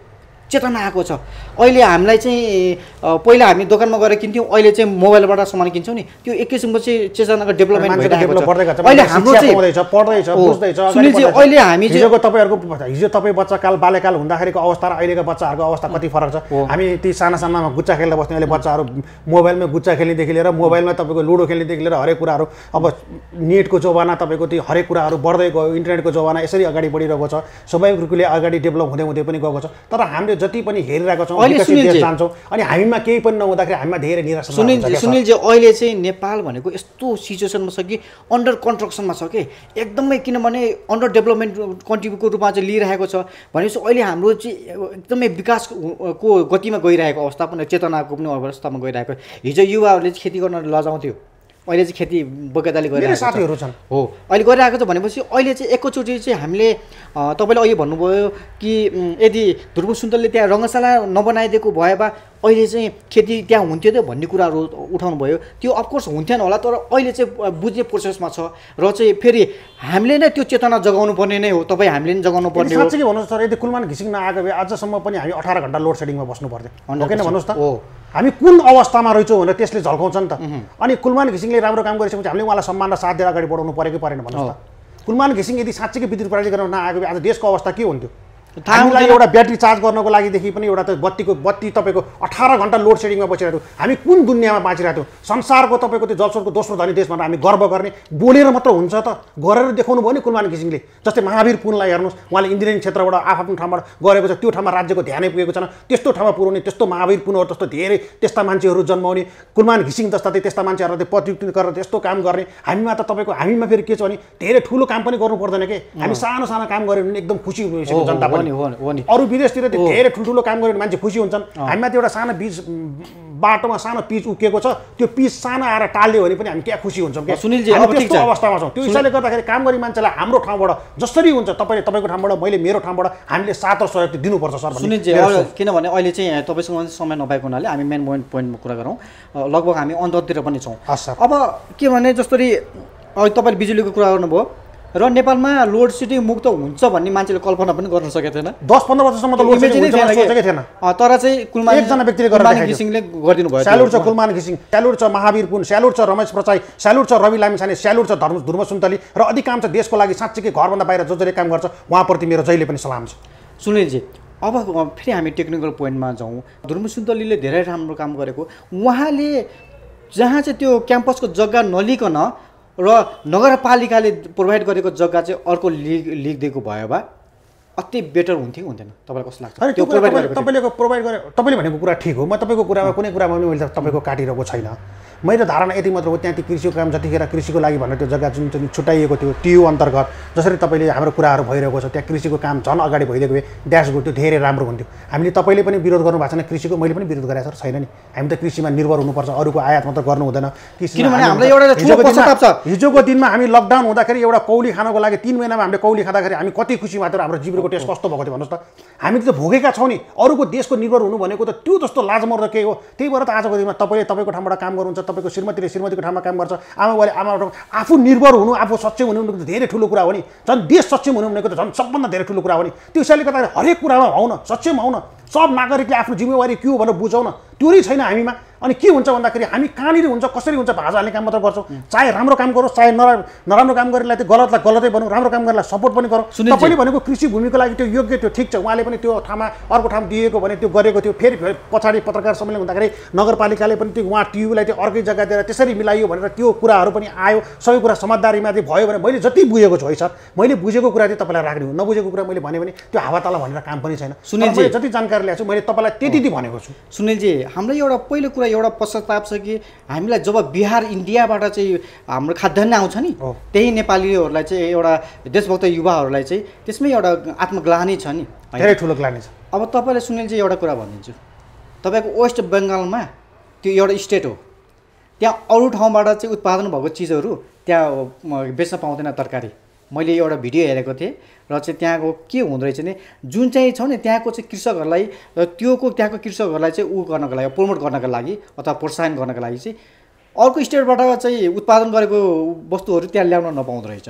चेतना आएको छ। अहिले हामीलाई चाहिँ पहिला हामी दोकानमा गएर किन्थ्यौँ, अहिले चाहिँ मोबाइलबाट सामान किन्छौँ नि, त्यो एक किसिमको चाहिँ चेतनाको डेभलपमेन्ट भइरहेको छ। अहिले हाम्रो चाहिँ पढ्दैछ बुझ्दैछ। सुनिलजी अहिले हामी हिजोको तपाईँहरूको हिजो तपाईँ बच्चाकाल बाल्यकाल हुँदाखेरिको अवस्था र अहिलेको बच्चाहरूको अवस्था कति फरक छ। हामी ती साना सानामा गुच्चा खेल्दा बस्ने अहिले बच्चाहरू मोबाइलमा गुच्चा खेल्नेदेखि लिएर मोबाइलमा तपाईँको लुडो खेल्नेदेखि लिएर हरेक कुराहरू अब नेटको जमाना तपाईँको त्यो हरेक कुराहरू बढ्दै गयो, इन्टरनेटको जमाना यसरी अगाडि बढिरहेको छ, स्वाभाविक रूपले अगाडि डेभलप हुँदै हुँदै पनि गएको छ। तर हामीले जति पनि हेरिरहेको छौँ विकसित देश जान्छौँ अनि हामीमा केही पनि नहुँदाखेरि हामीमा धेरै निराशा। सुनिल सुनिलजी अहिले चाहिँ नेपाल भनेको यस्तो सिचुएसनमा छ कि अन्डर कन्स्ट्रक्सनमा छ कि एकदमै, किनभने अन्डर डेभलपमेन्ट कन्ट्रीको रूपमा चाहिँ लिइरहेको छ भनेपछि अहिले हाम्रो चाहिँ एकदमै विकासको गतिमा गइरहेको अवस्था पनि, चेतनाको पनि अवस्थामा गइरहेको। हिजो युवाहरूले चाहिँ खेती गर्न लजाउँथ्यो, अहिले चाहिँ खेती बगैँचाले गरिरहेको साथीहरू छन् हो, अहिले गरिरहेको छ भनेपछि अहिले चाहिँ एकैचोटि चाहिँ हामीले तपाईँले अहिले भन्नुभयो कि यदि ध्रुव सुन्तलले त्यहाँ रङ्गशाला नबनाइदिएको भए भए अहिले चाहिँ खेती त्यहाँ हुन्थ्यो त्यो भन्ने कुराहरू उठाउनु भयो। त्यो अफकोर्स हुन्थेन होला, तर अहिले चाहिँ बुझ्ने प्रोसेसमा छ र चाहिँ फेरि हामीले नै त्यो चेतना जगाउनु पर्ने नै हो, तपाईँ हामीले नै जगाउनु पर्ने हो। साँच्चै के भन्नुहोस् सर, यदि कुलमान घिसिङ नआएको भए आजसम्म पनि हामी अठार घन्टा लोड सेडिङमा बस्नु पर्थ्यो, किन भन्नुहोस् त। हामी कुन अवस्थामा रहेछौँ भनेर त्यसले झल्काउँछ नि त। अनि कुलमान घिसिङले राम्रो काम गरिसकेपछि हामीले उहाँलाई सम्मान र साथ दिएर अगाडि बढाउनु पऱ्यो कि परेन भन्नुहोस् त। कुलमान घिसिङ यदि साँच्चैकै विद्युत प्राधिकरण नआएको भए आज देशको अवस्था के हुन्थ्यो। हामीलाई एउटा ब्याट्री चार्ज गर्नको लागिदेखि पनि एउटा त बत्तीको बत्ती तपाईँको अठार घन्टा लोड सेडिङमा बसिरहेको थियो। हामी कुन दुनियाँमा बाँचिरहेको थियौँ। संसारको तपाईँको त्यो जलस्रोतको दोस्रो धनी देश भनेर हामी गर्व गर्ने, बोलेर मात्र हुन्छ त, गरेर देखाउनु भयो नि कुलमान घिसिङले। जस्तै महावीर पुनलाई हेर्नुहोस्, उहाँले इन्जिनियरिङ क्षेत्रबाट आफ्नो ठाउँबाट गरेको छ, त्यो ठाउँमा राज्यको ध्यानै पुगेको छैन। त्यस्तो ठाउँमा पुऱ्याउने, त्यस्तो महावीर पुनहरू जस्तो धेरै त्यस्ता मान्छेहरू जन्माउने, कुलमान घिसिङ जस्ता चाहिँ त्यस्ता मान्छेहरूलाई चाहिँ प्रतिनिधित्व गरेर त्यस्तो काम गर्ने। हामीमा त तपाईँको हामीमा फेरि के छ भने धेरै ठुलो काम पनि गर्नु पर्दैन के, हामी सानो सानो काम गऱ्यो भने एकदम खुसी भइसक्यो जनता पनि। अरू विदेशतिर त्यो धेरै ठुल्ठुलो काम गरेर मान्छे खुसी हुन्छन्। हामीमा त्यो एउटा सानो बीच बाटोमा सानो पिच उकिएको छ, त्यो पिच सानो आएर टाल्यो भने पनि हामी क्या खुसी हुन्छौँ क्या। सुनिलजी अब त्यस्तो अवस्थामा छौँ। त्यो हिसाबले गर्दाखेरि काम गर्ने मान्छेलाई हाम्रो ठाउँबाट जसरी हुन्छ, तपाईँले तपाईँको ठाउँबाट, मैले मेरो ठाउँबाट हामीले साथ र सहयोग दिनुपर्छ सर। सुनिलजी किनभने अहिले चाहिँ तपाईँसँग समय नपाएको हुनाले हामी मेन पोइन्ट पोइन्टमा कुरा गरौँ, लगभग हामी अन्ततिर पनि छौँ। अब के भने जसरी तपाईँले बिजुलीको कुरा गर्नुभयो र नेपालमा लोड सेडिङ मुक्त हुन्छ भन्ने मान्छेले कल्पना पनि गर्न सकेको थिएन। दस पन्ध्र वर्षसम्म त लोड सेडिङ सोचेकै थिएन। तर चाहिँ कुलमान एकजना व्यक्तिले गरेर घिसिङले गरिदिनु भयो। स्यालुट छ कुलमान घिसिङ, स्यालुट छ महावीर पुन, स्यालुट छ रमेश प्रसाई, स्यालुट छ रवि लामिछाने, स्यालुट छ धर्म ध्रुव सुन्तली र अधिकांश देशको लागि साँच्चीकै घरभन्दा बाहिर जो जसले काम गर्छ उहाँप्रति मेरो जहिले पनि सलाम छ। सुनिलजी अब फेरि हामी टेक्निकल पोइन्टमा जाउँ। ध्रुव सुन्तलीले धेरै राम्रो काम गरेको, उहाँले जहाँ चाहिँ त्यो क्याम्पसको जग्गा नलिकन र नगरपालिकाले प्रोभाइड गरेको जग्गा चाहिँ अर्को लिग लिगिदिएको भयो भए अति बेटर हुन्थ्यो हुन्थेन, तपाईँलाई कस्तो लाग्छ? त्यो प्रोभाइड तपाईँले प्रोभाइड गरे, तपाईँले भनेको कुरा ठिक हो। म तपाईँको कुरामा कुनै कुरामा पनि मैले तपाईँको काटिरहेको छैन। मेरो धारणा यति मात्र हो, त्यहाँ त्यो कृषिको काम जतिखेर कृषिको लागि भनेर त्यो जग्गा जुन चाहिँ छुट्याइएको थियो टियु अन्तर्गत जसरी तपाईँले हाम्रो कुराहरू भइरहेको छ, त्यहाँ कृषिको काम झन् अगाडि भइदिएको भए ड्यासबोर्ड त्यो धेरै राम्रो हुन्थ्यो। हामीले तपाईँले पनि विरोध गर्नु भएको छैन कृषिको, मैले पनि विरोध गरेको छैन नि। हामी त कृषिमा निर्भर हुनुपर्छ, अरूको आयात मात्र गर्नु हुँदैन। किनभने हाम्रो एउटा ठुलो पश्चाताप छ। हिजोको दिनमा हामी लकडाउन हुँदाखेरि एउटा कौली खानको लागि तिन महिनामा हामीले कौली खाँदाखेरि हामी कति खुसी भएको थियो, हाम्रो जीवनको टेस्ट कस्तो भएको थियो भन्नुहोस् त। हामी त भोगेका छौँ नि, अरूको देशको निर्भर हुनु भनेको त त्यो जस्तो लाजमर्दो केही हो। त्यही भएर त आजको दिनमा तपाईँले तपाईँको ठाउँबाट काम गर्नुहुन्छ, तपाईँको श्रीमतीले श्रीमतीको ठाउँमा काम गर्छ, आमा बुवाले आमा आफू निर्भर हुनु, आफू सक्षम हुनु भनेको त धेरै ठुलो कुरा हो नि। झन् देश सक्षम हुनु भनेको त झन् सबभन्दा धेरै ठुलो कुरा हो नि। त्यो हिसाबले गर्दाखेरि हरेक कुरामा हौ न, सक्षम हौ न, सब नागरिकले आफ्नो जिम्मेवारी के हो भनेर बुझाउन, त्यो नै छैन हामीमा। अनि के हुन्छ भन्दाखेरि हामी कहाँनिर हुन्छ कसरी हुन्छ भाषा हाल्ने काम मात्र गर्छौँ। चाहे राम्रो काम गरोस्, चाहे नराम्रो काम गरेलाई त्यो गलतलाई गलतै भनौँ, राम्रो काम गरेलाई सपोर्ट पनि गरौँ। तपाईँले भनेको कृषि भूमिको लागि त्यो योग्य त्यो ठिक छ, उहाँले पनि त्यो ठाउँमा अर्को ठाउँ दिएको भने त्यो गरेको थियो। फेरि पछाडि पत्रकार सम्मेलन हुँदाखेरि नगरपालिकाले पनि त्यो उहाँ टियुलाई त्यो अर्कै जग्गा दिएर त्यसरी मिलाइयो भनेर त्यो कुराहरू पनि आयो। सबै कुरा समझदारीमा चाहिँ भयो भने मैले जति बुझेको छु है सर, मैले बुझेको कुरा चाहिँ तपाईँलाई राख्ने हो, नबुझेको कुरा मैले भने भने त्यो हावाताला भनेर काम पनि छैन। सुनिलजी जति जानकारी ल्याएको छु मैले तपाईँलाई त्यति भनेको छु। सुनिलजी हाम्रो एउटा पहिलो कुरा एउटा पश्चाताप छ कि हामीलाई जब बिहार इन्डियाबाट चाहिँ हाम्रो खाद्यान्न आउँछ नि, त्यही नेपालीहरूलाई चाहिँ एउटा देशभक्त युवाहरूलाई चाहिँ त्यसमै एउटा आत्मग्लानी छ नि, धेरै ठुलो ग्लानी छ। अब तपाईँले सुनिलजी एउटा कुरा भनिदिन्छु, तपाईँको वेस्ट बङ्गालमा त्यो एउटा स्टेट हो, त्यहाँ अरू ठाउँबाट चाहिँ उत्पादन भएको चिजहरू त्यहाँ बेच्न पाउँदैन तरकारी। मैले एउटा भिडियो हेरेको थिएँ र चाहिँ त्यहाँको के हुँदो रहेछ नि, जुन चाहिँ छ नि त्यहाँको चाहिँ कृषकहरूलाई त्योको त्यहाँको कृषकहरूलाई चाहिँ ऊ गर्नको लागि प्रमोट गर्नको लागि अथवा प्रोत्साहन गर्नको लागि चाहिँ अर्को स्टेटबाट चाहिँ उत्पादन गरेको वस्तुहरू त्यहाँ ल्याउन नपाउँदो रहेछ।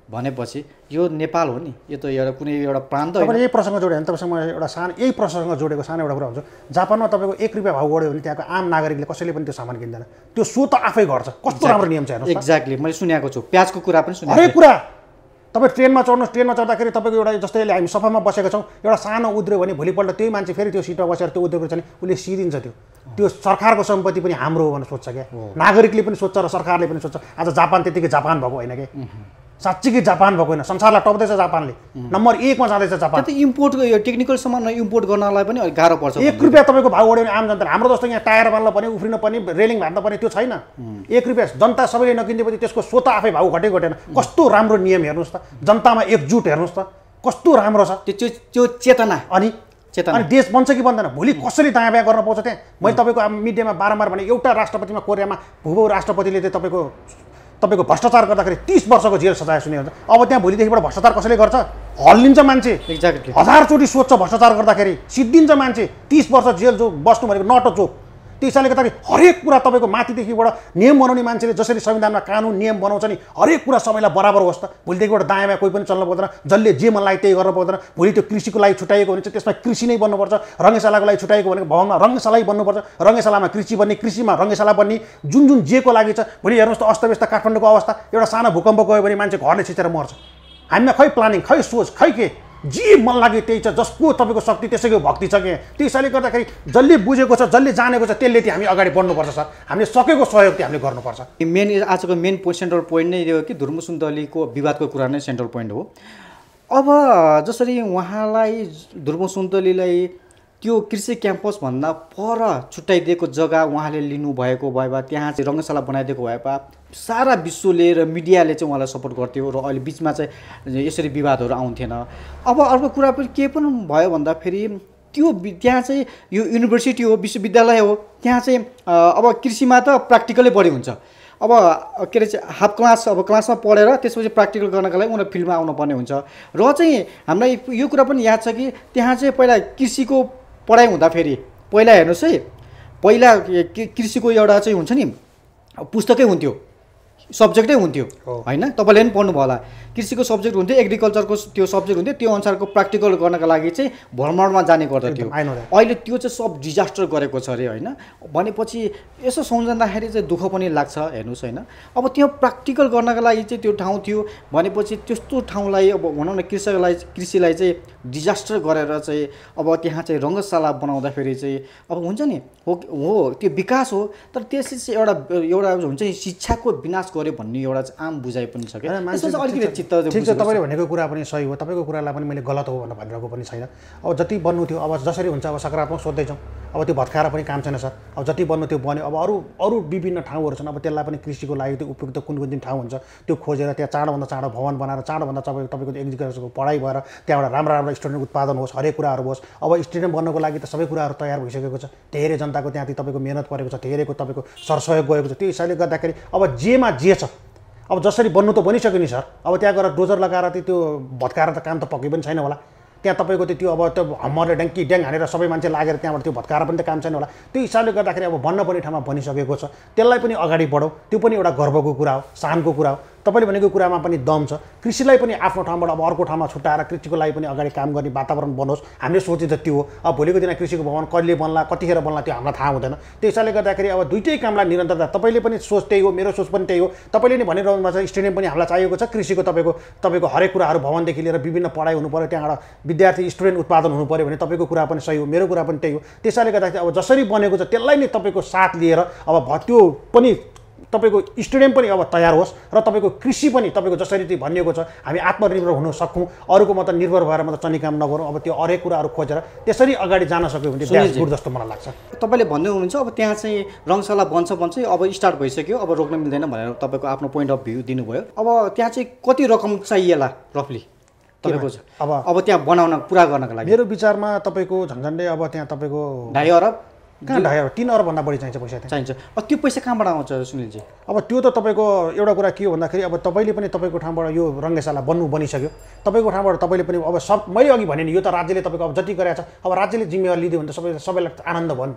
भनेपछि यो नेपाल हो नि, यो त एउटा कुनै एउटा प्रान्त होइन। तपाईँले यही प्रसङ्ग जोड्यो भने तपाईँसँग एउटा सानो यही प्रसङ्ग जोडेको सानो एउटा कुरा हुन्छ। जापानमा तपाईँको एक रुपियाँ भाउ बढ्यो भने त्यहाँको आम नागरिकले कसैले पनि त्यो सामान किन्दैन, त्यो सो त आफै गर्छ। कस्तो राम्रो नियम छ हेर्नुहोस्। एक्ज्याक्टली, मैले सुनेको छु, प्याजको कुरा पनि सुनेको। हरेक कुरा तपाईँ ट्रेनमा चढ्नुहोस्, ट्रेनमा चढ्दाखेरि तपाईँको एउटा जस्तै अहिले हामी सफामा बसेका छौँ, एउटा सानो उद्रियो भने भोलिपल्ट त्यही मान्छे फेरि त्यो सिटमा बसेर त्यो उद्रेको छ भने उसले सिरिन्छ। त्यो त्यो सरकारको सम्पत्ति पनि हाम्रो हो भनेर सोध्छ क्या, नागरिकले पनि सोध्छ र सरकारले पनि सोध्छ। आज जापान त्यतिकै जापान भएको होइन क्या, साँच्चीकै जापान भएको होइन, संसारलाई टप्दैछ जापानले, नम्बर एकमा जाँदैछ जापान। त्यो इम्पोर्ट यो टेक्निकल सामान इम्पोर्ट गर्नलाई पनि अलिक गाह्रो पर्छ। एक रुपियाँ तपाईँको भाउ बढ्यो भने आम जनता, हाम्रो जस्तो यहाँ टायर बाल्न पर्ने, उफ्रिन पर्ने, रेलिङ भाँच्न पर्ने त्यो छैन। एक रुपियाँ जनता सबैले नकिनेपछि त्यसको स्वत आफै भाउ घटेको घटेन। कस्तो राम्रो नियम हेर्नुहोस् त, जनतामा एकजुट हेर्नुहोस् त, कस्तो राम्रो छ त्यो त्यो चेतना। अनि चेतना अनि देश बन्छ कि बन्दैन, भोलि कसरी दायाँ बायाँ गर्न पाउँछ त्यहाँ। मैले तपाईँको अब मिडियामा बारम्बार भने एउटा राष्ट्रपतिमा कोरियामा भूभो राष्ट्रपतिले चाहिँ तपाईँको तपाईँको भ्रष्टाचार गर्दाखेरि तीस वर्षको जेल सजाय सुने हुन्छ। अब त्यहाँ भोलिदेखिबाट भ्रष्टाचार कसैले गर्छ, हल्लिन्छ मान्छे। एक्ज्याक्टली, हजारचोटि सोध्छ भ्रष्टाचार गर्दाखेरि, सिद्धिन्छ मान्छे। तीस वर्ष जेल जो बस्नु भनेको नटो चोक। त्यो हिसाबले गर्दाखेरि हरेक कुरा तपाईँको माथिदेखिबाट नियम बनाउने मान्छेले जसरी संविधानमा कानुन नियम बनाउँछ नि, हरेक कुरा सबैलाई बराबर होस् त। भोलिदेखिबाट दायाँ बायाँ कोही पनि चल्न पाउँदैन, जसले जे मन लाग्यो त्यही गर्न पाउँदैन। भोलि त्यो कृषिको लागि छुट्याएको भने चाहिँ त्यसमा कृषि नै बन्नुपर्छ, रङ्गशालाको लागि छुट्याएको भनेको भवनमा रङ्गशालै बन्नुपर्छ, रङ्गशालामा कृषि बन्ने, कृषिमा रङ्गशाला बन्ने, जुन जुन जेको लागि छ। भोलि हेर्नुहोस् त अस्तव्यस्त काठमाडौँको अवस्था, एउटा सानो भूकम्प गयो भने मान्छे घरले छिचेर मर्छ। हामीमा खै प्लानिङ, खै सोच, खै के, जे मन लाग्यो त्यही छ, जसको तपाईँको शक्ति त्यसैको भक्ति छ क्या। त्यो हिसाबले गर्दाखेरि जसले बुझेको छ, जसले जानेको छ, त्यसले चाहिँ हामी अगाडि बढ्नुपर्छ सर। हामीले सकेको सहयोग चाहिँ हामीले गर्नुपर्छ। मेन आजको मेन सेन्ट्रल पोइन्ट नै यो कि धुर्मुसुन्दलीको विवादको कुरा नै सेन्ट्रल पोइन्ट हो। अब जसरी उहाँलाई धुर्मुसुन्दलीलाई त्यो कृषि क्याम्पसभन्दा पर छुट्याइदिएको जग्गा उहाँले लिनुभएको भए भए त्यहाँ चाहिँ रङ्गशाला बनाइदिएको भए भए सारा विश्वले र मिडियाले चाहिँ उहाँलाई सपोर्ट गर्थ्यो र अहिले बिचमा चाहिँ यसरी विवादहरू आउँथेन। अब अर्को कुरा पनि के पनि भयो भन्दाखेरि त्यो त्यहाँ चाहिँ यो युनिभर्सिटी हो, विश्वविद्यालय हो, त्यहाँ चाहिँ अब कृषिमा त प्र्याक्टिकलै बढी हुन्छ। अब के अरे हाफ क्लास अब क्लासमा पढेर त्यसपछि प्र्याक्टिकल गर्नका लागि उनीहरू फिल्डमा आउनुपर्ने हुन्छ। र चाहिँ हामीलाई यो कुरा पनि याद छ कि त्यहाँ चाहिँ पहिला कृषिको पढाइ हुँदाखेरि पहिला हेर्नुहोस् है, पहिला कृषिको एउटा चाहिँ हुन्छ नि पुस्तकै हुन्थ्यो, सब्जेक्टै हुन्थ्यो होइन, तपाईँले पनि पढ्नुभयो होला। कृषिको सब्जेक्ट हुन्थ्यो, एग्रिकल्चरको त्यो सब्जेक्ट हुन्थ्यो, त्यो अनुसारको प्र्याक्टिकल गर्नका लागि चाहिँ भ्रमणमा जाने गर्दथ्यो। अहिले त्यो चाहिँ सब डिजास्टर गरेको छ अरे होइन। भनेपछि यसो सम्झँदाखेरि चाहिँ दुःख पनि लाग्छ हेर्नुहोस् होइन। अब त्यो प्र्याक्टिकल गर्नका लागि चाहिँ त्यो ठाउँ थियो भनेपछि त्यस्तो ठाउँलाई अब भनौँ न कृषकलाई कृषिलाई चाहिँ डिजास्टर गरेर चाहिँ अब त्यहाँ चाहिँ रङ्गशाला बनाउँदाखेरि चाहिँ अब हुन्छ नि हो हो त्यो विकास हो, तर त्यसले चाहिँ एउटा एउटा हुन्छ नि शिक्षाको विनाश गर्यो भन्ने एउटा चाहिँ आम बुझाइ पनि छ क्या। अलिकति चित्त ठिक छ, तपाईँले भनेको कुरा पनि सही हो, तपाईँको कुरालाई पनि मैले गलत हो भनेर भनिरहेको पनि छैन। अब जति बन्नु थियो अब जसरी हुन्छ अब सकारात्मक सोध्दैछौँ, अब त्यो भत्काएर पनि काम छैन सर। अब जति बन्नु त्यो बन्यो, अब अरू अरू विभिन्न ठाउँहरू छन्, अब त्यसलाई पनि कृषिको लागि त्यो उपयुक्त कुन कुन दिन ठाउँ हुन्छ त्यो खोजेर त्यहाँ चाँडोभन्दा चाँडो भवन बनाएर चाँडोभन्दा तपाईँ तपाईँको एग्रिकल्चरको पढाइ भएर त्यहाँबाट राम्रो राम्रो स्टुडेन्ट उत्पादन होस्, हरेक कुराहरू होस्। अब स्टुडेन्ट बन्नको लागि त सबै कुराहरू तयार भइसकेको छ, धेरै जनताको त्यहाँ तपाईँको मेहनत परेको छ, धेरैको तपाईँको सरसहयोग गएको छ। त्यो हिसाबले गर्दाखेरि अब जेमा जे छ, अब जसरी बन्नु त बनिसक्यो नि सर। अब त्यहाँ गएर डोजर लगाएर चाहिँ त्यो भत्काएर त काम त पक्कै पनि छैन होला। त्यहाँ तपाईँको त्यो त्यो अब त्यो हम्मरले ड्याङ्की ड्याङ हानेर सबै मान्छे लागेर त्यहाँबाट त्यो भत्काएर पनि त काम छैन होला। त्यो हिसाबले गर्दाखेरि अब बन्न पर्ने ठाउँमा बनिसकेको छ, त्यसलाई पनि अगाडि बढाऊ, त्यो पनि एउटा गर्वको कुरा हो, शानको कुरा हो। तपाईँले भनेको कुरामा पनि दम छ। कृषिलाई पनि आफ्नो ठाउँबाट अब अर्को ठाउँमा छुट्याएर कृषिको लागि पनि अगाडि काम गर्ने वातावरण बनोस्, हामीले सोचे त त्यो हो। अब भोलिको दिन कृषिको भवन कहिले बन्ला, कतिखेर बन्ला त्यो हामीलाई थाहा हुँदैन। त्यो हिसाबले गर्दाखेरि अब दुइटै कामलाई निरन्तरता, तपाईँले पनि सोच त्यही हो, मेरो सोच पनि त्यही हो। तपाईँले नि भनिरहनु भएको छ स्टेडियम पनि हामीलाई चाहिएको छ, कृषिको तपाईँको तपाईँको हरेक कुराहरू भवनदेखि लिएर विभिन्न पढाइ हुनु पऱ्यो, त्यहाँबाट विद्यार्थी स्टुडेन्ट उत्पादन हुनु पऱ्यो भने तपाईँको कुरा पनि सही हो, मेरो कुरा पनि त्यही हो। त्यसैले गर्दाखेरि अब जसरी बनेको छ त्यसलाई नै तपाईँको साथ लिएर अब त्यो पनि तपाईँको स्टेडियम पनि अब तयार होस् र तपाईँको कृषि पनि तपाईँको जसरी चाहिँ भनिएको छ हामी आत्मनिर्भर हुन सकौँ, अरूको मात्र निर्भर भएर मात्र चनी काम नगरौँ। अब त्यो हरेक कुराहरू खोजेर त्यसरी अगाडि जान सक्यो भने देश गुड जस्तो मलाई लाग्छ। तपाईँले भन्दै हुनुहुन्छ अब त्यहाँ चाहिँ रङ्गशाला बन्छ बन्छ अब स्टार्ट भइसक्यो, अब रोक्न मिल्दैन भनेर तपाईँको आफ्नो पोइन्ट अफ भ्यू दिनुभयो। अब त्यहाँ चाहिँ कति रकम चाहिएला रफली तपाईँको अब अब त्यहाँ बनाउन पुरा गर्नको लागि? मेरो विचारमा तपाईँको झन्झन्डै अब त्यहाँ तपाईँको ढाई अरब कहाँ ढाई अरब तीन अरबभन्दा बढी चाहिन्छ पैसा त्यहाँ चाहिन्छ। अब त्यो पैसा कहाँबाट आउँछ सुनिलजी? अब त्यो त तपाईँको एउटा कुरा के हो भन्दाखेरि अब तपाईँले पनि तपाईँको ठाउँबाट यो रङ्गशाला बन्नु बनिसक्यो, तपाईँको ठाउँबाट तपाईँले पनि अब सब मैले अघि भने नि यो त राज्यले तपाईँको अब जति गरेको छ अब राज्यले जिम्मेवारी लिँदै भने त सबै सबैलाई आनन्द भयो नि त।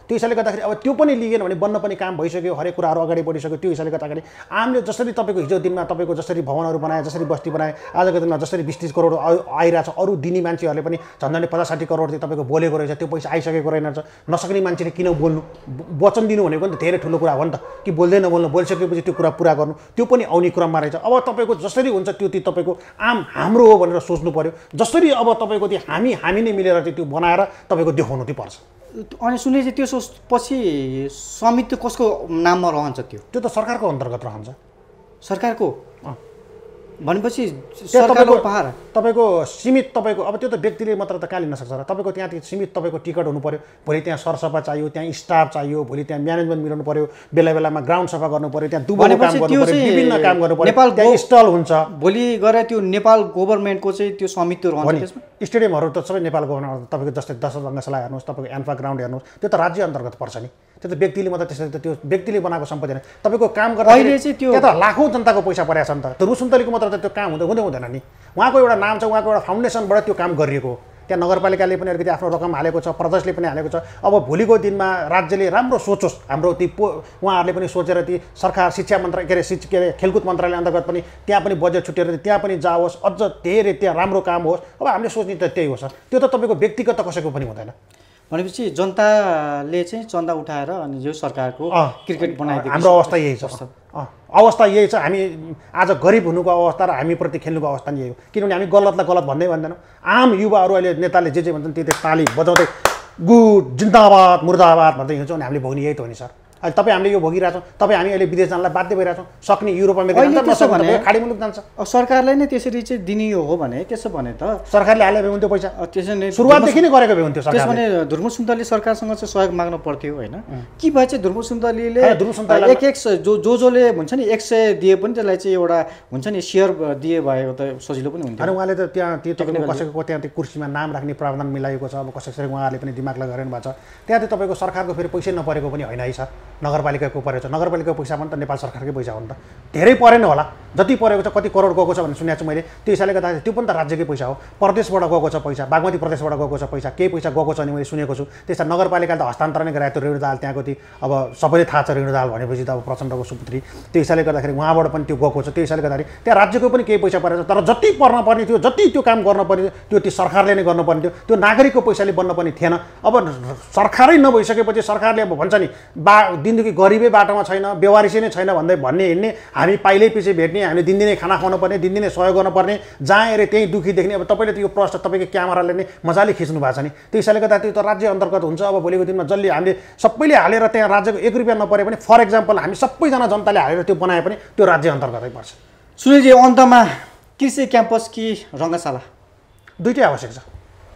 त्यो हिसाबले गर्दाखेरि अब त्यो पनि लिएन भने बन्न पनि काम भइसक्यो, हरेक कुराहरू अगाडि बढिसक्यो। त्यो हिसाबले गर्दाखेरि आमले जसरी तपाईँको हिजो दिनमा तपाईँको जसरी भवनहरू बनाए, जसरी बस्ती बनाए, आजको दिनमा जसरी बिस तिस करोड आइरहेछ, अरू दिने मान्छेहरूले पनि झन्डै पचास साठी करोड चाहिँ तपाईँको बोलेको रहेछ, त्यो पैसा आइसकेको रहेछ। नसक्ने मान्छेले किन बोल्नु? वचन दिनु भनेको पनि त धेरै ठुलो कुरा हो नि त, कि बोल्दै नबोल्नु, बोलिसकेपछि त्यो कुरा पुरा गर्नु, त्यो पनि आउने क्रममा रहेछ। अब तपाईँको जसरी हुन्छ त्यो त्यो तपाईँको आम हाम्रो हो भनेर सोच्नु पर्यो। जसरी अब तपाईँको त्यो हामी हामी नै मिलेर चाहिँ त्यो बनाएर तपाईँको देखाउनु चाहिँ पर्छ। अनि सुने चाहिँ त्यो पछि स्वामित्व कसको नाममा रहन्छ? त्यो त्यो त सरकारको अन्तर्गत रहन्छ। सरकारको भनेपछि सरकारको पहाड तपाईँको सीमित तपाईँको अब त्यो त व्यक्तिले मात्र त कहाँ लिन सक्छ र? तपाईँको त्यहाँ सीमित तपाईँको टिकट हुनु पर्यो, भोलि त्यहाँ सरसफा चाहियो, त्यहाँ स्टाफ चाहियो, भोलि त्यहाँ म्यानेजमेन्ट मिलाउनु पर्यो, बेला बेलामा ग्राउन्ड सफा गर्नु पर्यो, त्यहाँ दुबईको काम गर्नु पर्यो, विभिन्न काम गर्नु पर्यो, नेपाल त्यहाँ स्टल हुन्छ। भोलि गएर त्यो नेपाल गभर्नमेन्टको चाहिँ त्यो स्वामित्व रहन्छ त्यसमा। स्टेडियमहरू त सबै नेपाल गभर्नमेन्ट, तपाईँको जस्तै दश रङ्गशाला हेर्नुहोस्, तपाईँको एन्फा ग्राउन्ड हेर्नुहोस्, त्यो त राज्य अन्तर्गत पर्छ नि। त्यो त व्यक्तिले मात्रै त्यसरी त त्यो व्यक्तिले बनाएको सम्पत्ति होइन। तपाईँको काम गर्दा अहिले चाहिँ त्यो त्यहाँ त लाखौँ जनताको पैसा परेको छ नि त। त्यो रुसुन्तलीको मात्र त त्यो काम हुँदै हुँदै हुँदैन नि। उहाँको एउटा नाम छ, उहाँको एउटा फाउन्डेसनबाट त्यो काम गरिएको हो। त्यहाँ नगरपालिकाले पनि अलिकति आफ्नो रकम हालेको छ, प्रदेशले पनि हालेको छ। अब भोलिको दिनमा राज्यले राम्रो सोचोस्, हाम्रो ती पो उहाँहरूले पनि सोचेर ती सरकार शिक्षा मन्त्रालय के अरे शिक्षा के अरे खेलकुद मन्त्रालय अन्तर्गत पनि त्यहाँ पनि बजेट छुटेर त्यहाँ पनि जाओस्, अझ धेरै त्यहाँ राम्रो काम होस्। अब हामीले सोच्ने त त्यही हो सर। त्यो त तपाईँको व्यक्तिगत त कसैको पनि हुँदैन। भनेपछि जनताले चाहिँ चन्दा उठाएर अनि यो सरकारको क्रिकेट बनाइदिएको हाम्रो अवस्था यही छ। अवस्था यही छ। हामी आज गरिब हुनुको अवस्था र हामीप्रति खेल्नुको अवस्था नि यही हो। किनभने हामी गलतलाई गलत भन्दै भन्दैनौँ। आम युवाहरू अहिले नेताले जे जे भन्छन् त्यो ताली बजाउँदै गुड जिन्दाबाद मुर्दाबाद भन्दै हिँड्छौँ। हामीले भोग्ने यही त हो नि सर। अहिले तपाईँ हामीले यो भोगिरहेछौँ। तपाईँ हामी अहिले विदेश जानलाई बाध्य भइरहेछौँ। सक्ने युरोप अमेरिका जान्छ, खाडी मुलुक जान्छ। सरकारलाई नै त्यसरी चाहिँ दिने हो भने त्यसो भने त सरकारले हाले भए हुन्थ्यो पैसा। त्यसो नै सुरुवातदेखि नै गरेको भए हुन्थ्यो सरकारले। त्यसो भने धुर्मुर सुन्तली सरकारसँग चाहिँ सहयोग माग्नु पर्थ्यो होइन? के भए चाहिँ धुर्मुर सुन्तलीले एक एक जो जो जसले हुन्छ नि एक सय दिए पनि त्यसलाई चाहिँ एउटा हुन्छ नि सेयर दिए भएको त सजिलो पनि हुन्थ्यो। अनि उहाँले त त्यहाँ त्यो तपाईँको कसैको त्यहाँ त्यो कुर्सीमा नाम राख्ने प्रावधान मिलाएको छ। अब कसै उहाँहरूले पनि दिमाग लगाइरहनु भएको छ। त्यहाँ चाहिँ तपाईँको सरकारको फेरि पैसै नपरेको पनि होइन है सर। नगरपालिकाको परेको छ। नगरपालिकाको पैसा पनि त नेपाल सरकारकै पैसा हो नि त। धेरै परेन होला, जति परेको छ कति करोड गएको छ भनेर सुनेको छु मैले। त्यो हिसाबले गर्दा त्यो पनि त राज्यकै पैसा हो। प्रदेशबाट गएको छ पैसा, बागमती प्रदेशबाट गएको छ पैसा, केही पैसा गएको छ भने मैले सुनेको छु। त्यसमा नगरपालिकाले त हस्तान्तरण गरायो त्यो रेणु दाल त्यहाँको ती अब सबैले थाहा छ रेणु दाल भनेपछि त अब प्रचण्डको सुपुत्री। त्यो हिसाबले गर्दाखेरि उहाँबाट पनि त्यो गएको छ। त्यो हिसाबले गर्दाखेरि त्यहाँ राज्यको पनि केही पैसा परेको छ। तर जति पर्न पर्ने थियो, जति त्यो काम गर्न पर्ने त्यो त्यो सरकारले नै गर्नुपर्ने थियो। त्यो नागरिकको पैसाले बन्न पनि थिएन। अब सरकारै नभइसकेपछि सरकारले अब भन्छ नि बा दिनदेखि गरिबै बाटोमा छैन, व्यवहारिसै नै छैन भन्दै भन्ने हिँड्ने, हामी पाइलै पछि भेट्ने, हामीले दिनदिनै खाना खुवाउनु पर्ने, दिनदिनै सहयोग गर्नुपर्ने, जहाँ हेरे त्यही दुःखी देख्ने। अब तपाईँले त्यो प्रश्न तपाईँको क्यामेराले नै मजाले खिच्नु भएको छ नि। त्यो हिसाबले गर्दा त्यो त राज्य अन्तर्गत हुन्छ। अब भोलिको दिनमा जसले हामीले सबैले हालेर त्यहाँ राज्यको एक रुपियाँ नपरे पनि फर इक्जाम्पल हामी सबैजना जनताले हालेर त्यो बनाए पनि त्यो राज्य अन्तर्गतै पर्छ। सुनिलजी अन्तमा कृषि क्याम्पस कि रङ्गशाला दुइटै आवश्यक छ।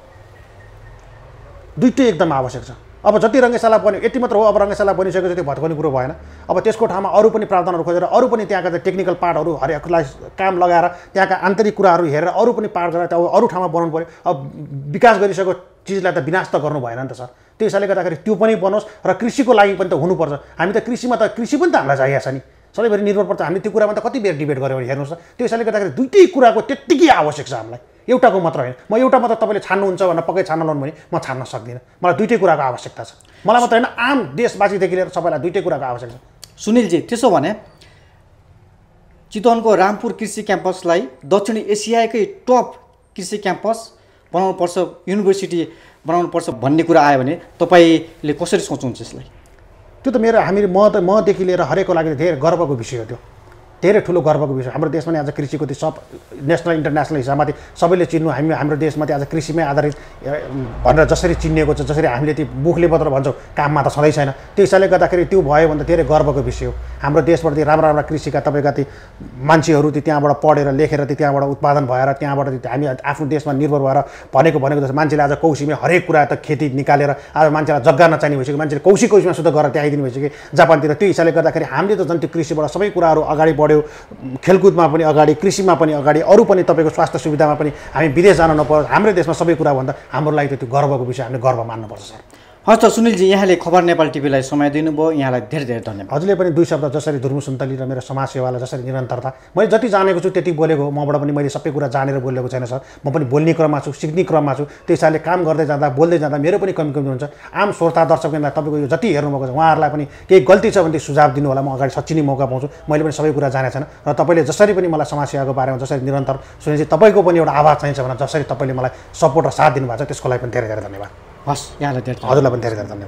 दुइटै एकदम आवश्यक छ। अब जति रङ्गशाला बन्यो यति मात्र हो। अब रङ्गशाला बनिसकेपछि त्यो भत्काउने कुरो भएन। अब त्यसको ठाउँमा अरू पनि प्रावधानहरू खोजेर अरू पनि त्यहाँका टेक्निकल पार्टहरू हरेकलाई काम लगाएर त्यहाँका आन्तरिक कुराहरू हेरेर अरू पनि पार्ट गरेर त्यो अरू ठाउँमा बनाउनु पऱ्यो। अब विकास गरिसकेको चिजलाई त विनाश त गर्नु भएन नि त सर। त्यो हिसाबले गर्दाखेरि त्यो पनि बनोस् र कृषिको लागि पनि त हुनुपर्छ। हामी त कृषिमा त कृषि पनि त हामीलाई चाहिएको छ नि। सधैँभरि निर्भर पर्छ। हामीले त्यो कुरामा त कति बेर डिबेट गऱ्यौँ भने हेर्नुहोस् न। त्यो हिसाबले गर्दाखेरि दुइटै कुराको त्यत्तिकै आवश्यक छ हामीलाई। एउटाको मात्र होइन। म एउटा मात्र तपाईँले छान्नुहुन्छ भनेर पक्कै छान्न लाउनु भने म छान्न सक्दिनँ। मलाई दुइटै कुराको आवश्यकता छ। मलाई मात्र होइन, आम देशवासीदेखि लिएर सबैलाई दुइटै कुराको आवश्यक छ। सुनिलजी त्यसो भने चितवनको रामपुर कृषि क्याम्पसलाई दक्षिण एसियाकै टप कृषि क्याम्पस बनाउनुपर्छ, युनिभर्सिटी बनाउनुपर्छ भन्ने कुरा आयो भने तपाईँले कसरी सोच्नुहुन्छ यसलाई? त्यो त मेरो हामी म त मदेखि लिएर हरेकको लागि धेरै गर्वको विषय हो। त्यो धेरै ठुलो गर्वको विषय। हाम्रो देशमा नि आज कृषिको त्यो सब नेसनल इन्टरनेसनल हिसाबमा सबैले चिन्नु हामी हाम्रो देशमा आज कृषिमै आधारित भनेर जसरी चिनिएको छ, जसरी हामीले त्यो मुखले मात्र भन्छौँ, काममा त सधैँ छैन। त्यो हिसाबले गर्दाखेरि त्यो भयो भने त धेरै गर्वको विषय हो। हाम्रो देशबाट ती राम्रा राम्रा कृषिका तपाईँका ती मान्छेहरू त्यो त्यहाँबाट पढेर लेखेर त्यो त्यहाँबाट उत्पादन भएर त्यहाँबाट हामी आफ्नो देशमा निर्भर भएर भनेको भनेको जस्तो मान्छेले आज कौशीमै हरेक कुरा त खेती निकालेर आज मान्छेलाई जग्गा नचाहिने भइसक्यो। मान्छेले कौशी कौशीमा शुद्ध गरेर त्यहाँ आइदिनु भइसक्यो जापानतिर। त्यो हिसाबले गर्दाखेरि हामीले त झन् त्यो कृषिबाट सबै कुराहरू अगाडि बढ्यो। खेलकुदमा पनि अगाडि, कृषिमा पनि अगाडि, अरू पनि तपाईँको स्वास्थ्य सुविधामा पनि हामी विदेश जान नपरोस्। हाम्रो देशमा सबै कुरा भन्दा हाम्रो लागि त त्यो गर्वको विषय हामीले गर्व मान्नुपर्छ सर। हस् त सुनिलजी, यहाँले खबर नेपाल टिभीलाई समय दिनुभयो, यहाँलाई धेरै धेरै धन्यवाद। हजुरले पनि दुई शब्द जसरी धुर्मु सुन्तली र मेरो समाजसेवालाई जसरी निरन्तरता मैले जति जानेको छु त्यति बोलेको हो। मबाट पनि मैले सबै कुरा जानेर बोलेको छैन सर। म पनि बोल्ने क्रममा छु, सिक्ने क्रममा छु। त्यो हिसाबले काम गर्दै जाँदा बोल्दै जाँदा मेरो पनि कमी कमी हुन्छ। आम श्रोता दर्शकवृन्द तपाईँको यो जति हेर्नुभएको छ उहाँहरूलाई पनि केही गल्ती छ भने सुझाव दिनु होला, म अगाडि सच्चिने मौका पाउँछु। मैले पनि सबै कुरा जानेको छैन र तपाईँले जसरी पनि मलाई समाजसेवाको बारेमा जसरी निरन्तर सुनेपछि तपाईँको पनि एउटा आवाज चाहिन्छ भने जसरी तपाईँले मलाई सपोर्ट र साथ दिनुभएको छ त्यसको लागि पनि धेरै धेरै धन्यवाद। हस्, यहाँलाई धेरै हजुरलाई पनि धेरै धेरै धन्यवाद।